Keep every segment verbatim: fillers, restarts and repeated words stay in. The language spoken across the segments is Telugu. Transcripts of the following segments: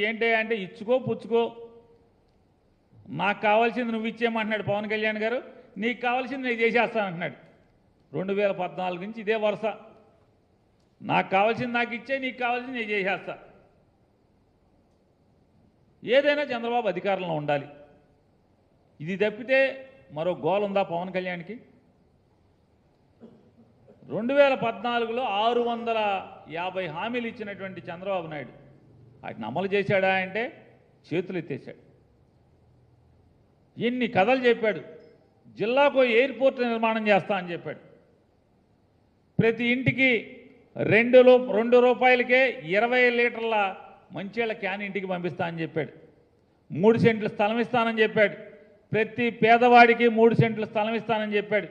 ఏంటి అంటే ఇచ్చుకో పుచ్చుకో, నాకు కావాల్సింది నువ్వు ఇచ్చేయమంటున్నాడు పవన్ కళ్యాణ్ గారు, నీకు కావాల్సింది నేను చేసేస్తానంటున్నాడు. రెండు వేల పద్నాలుగు నుంచి ఇదే వరుస, నాకు కావాల్సింది నాకు ఇచ్చే, నీకు కావాల్సింది నేను చేసేస్తా. ఏదైనా చంద్రబాబు అధికారంలో ఉండాలి. ఇది తప్పితే మరో గోల్ ఉందా పవన్ కళ్యాణ్కి? రెండు వేల పద్నాలుగులో ఆరు వందల యాభై హామీలు ఇచ్చినటువంటి చంద్రబాబు నాయుడు వాటిని అమలు చేశాడా అంటే చేతులు ఎత్తేశాడు. ఎన్ని కథలు చెప్పాడు. జిల్లాకు ఎయిర్పోర్ట్ నిర్మాణం చేస్తా అని చెప్పాడు. ప్రతి ఇంటికి రెండు రెండు రూపాయలకే ఇరవై లీటర్ల మంచిళ్ళ క్యాన్ ఇంటికి పంపిస్తా అని చెప్పాడు. మూడు సెంట్లు స్థలం ఇస్తానని చెప్పాడు. ప్రతి పేదవాడికి మూడు సెంట్లు స్థలం ఇస్తానని చెప్పాడు.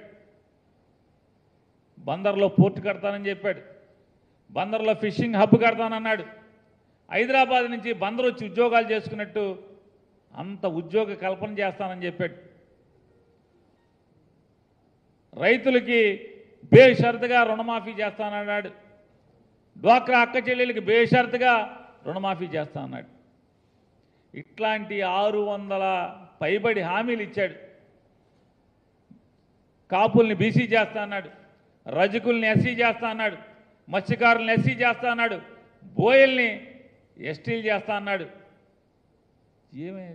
బందర్లో పోర్టు కడతానని చెప్పాడు. బందర్లో ఫిషింగ్ హబ్ కడతానన్నాడు. హైదరాబాద్ నుంచి బందర్ వచ్చి ఉద్యోగాలు చేసుకున్నట్టు అంత ఉద్యోగ కల్పన చేస్తానని చెప్పాడు. రైతులకి బేషరతుగా రుణమాఫీ చేస్తానన్నాడు. డ్వాక్రా అక్క చెల్లెలకి బేషరతుగా రుణమాఫీ చేస్తా అన్నాడు. ఇట్లాంటి ఆరు వందల పైబడి హామీలు ఇచ్చాడు. కాపుల్ని బీసీ చేస్తా అన్నాడు. రజకుల్ని ఎస్సీ చేస్తా అన్నాడు. మత్స్యకారుల్ని ఎస్సీ చేస్తా అన్నాడు. బోయల్ని ఎస్టీలు చేస్తా అన్నాడు. ఏమే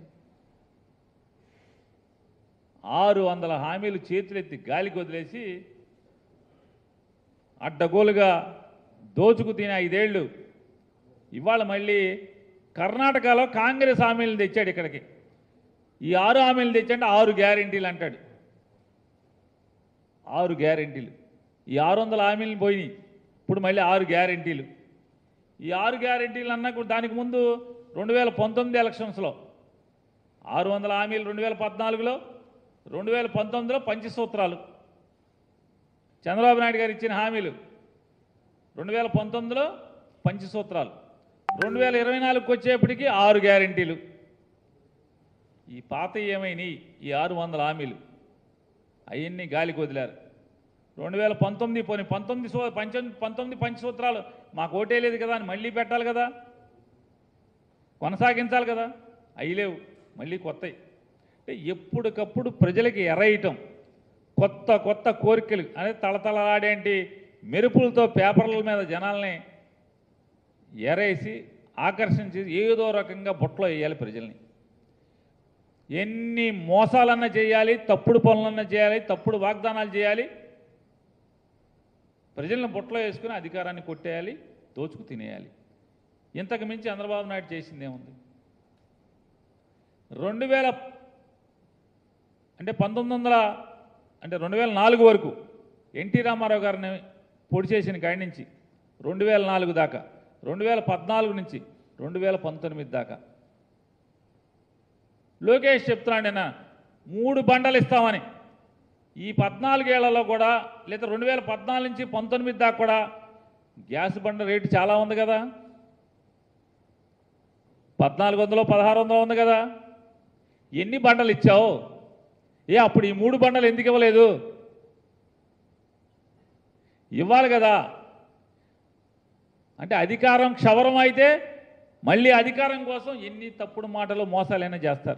ఆరు వందల హామీలు చేతులెత్తి గాలికి వదిలేసి అడ్డగోలుగా దోచుకు తినే ఐదేళ్లు ఇవాళ మళ్ళీ కర్ణాటకలో కాంగ్రెస్ హామీలను తెచ్చాడు ఇక్కడికి. ఈ ఆరు హామీలు తెచ్చంటే ఆరు గ్యారెంటీలు అంటాడు. ఆరు గ్యారెంటీలు. ఈ ఆరు వందల హామీలను పోయినాయి, ఇప్పుడు మళ్ళీ ఆరు గ్యారెంటీలు. ఈ ఆరు గ్యారెంటీలు అన్నా దానికి ముందు రెండు వేల పంతొమ్మిది ఎలక్షన్స్లో ఆరు వందల హామీలు, రెండు వేల పద్నాలుగులో, రెండు వేల పంతొమ్మిదిలో పంచసూత్రాలు చంద్రబాబు నాయుడు గారు ఇచ్చిన హామీలు, రెండు వేల పంతొమ్మిదిలో పంచసూత్రాలు, రెండు వేల ఇరవై నాలుగుకి వచ్చేప్పటికీ ఆరు గ్యారెంటీలు. ఈ పాత ఏమైనాయి ఈ ఆరు వందల హామీలు అవన్నీ గాలికి వదిలారు. రెండు వేల పంతొమ్మిది పోనీ పంతొమ్మిది సో పంచొమ్మిది పంతొమ్మిది పంచసూత్రాలు మాకు ఓటే లేదు కదా అని మళ్ళీ పెట్టాలి కదా, కొనసాగించాలి కదా, అవి లేవు, మళ్ళీ కొత్తవి. అంటే ఎప్పటికప్పుడు ప్రజలకి ఎరయటం, కొత్త కొత్త కోరికలు అనేది తళతళలాడేంటి మెరుపులతో పేపర్ల మీద జనాల్ని ఎరేసి ఆకర్షించి ఏదో రకంగా బొట్లో వేయాలి ప్రజల్ని. ఎన్ని మోసాలన్నా చేయాలి, తప్పుడు పనులన్నా చేయాలి, తప్పుడు వాగ్దానాలు చేయాలి, ప్రజలను బొట్లో వేసుకుని అధికారాన్ని కొట్టేయాలి, దోచుకు తినేయాలి. ఇంతకు మించి చంద్రబాబు నాయుడు చేసింది ఏముంది? రెండు వేల అంటే పంతొమ్మిది వందల అంటే రెండు వేల నాలుగు వరకు ఎన్టీ రామారావు గారిని పొడి చేసిన కాడి నుంచి రెండు వేల నాలుగు దాకా, రెండు వేల పద్నాలుగు నుంచి రెండు వేల పంతొమ్మిది దాకా లోకేష్ చెప్తున్నాడు నేను మూడు బండలు ఇస్తామని. ఈ పద్నాలుగేళ్లలో కూడా లేదా రెండు వేల పద్నాలుగు నుంచి పంతొమ్మిది దాకా కూడా గ్యాస్ బండ రేటు చాలా ఉంది కదా, పద్నాలుగు వందలు పదహారు వందలు ఉంది కదా. ఎన్ని బండలు ఇచ్చావు? ఏ అప్పుడు ఈ మూడు బండలు ఎందుకు ఇవ్వలేదు? ఇవ్వాలి కదా. అంటే అధికారం క్షవరం అయితే మళ్ళీ అధికారం కోసం ఎన్ని తప్పుడు మాటలు మోసాలైనా చేస్తారు.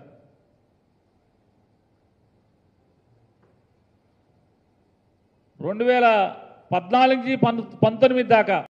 రెండు వేల పద్నాలుగు నుంచి పంతొమ్మిది దాకా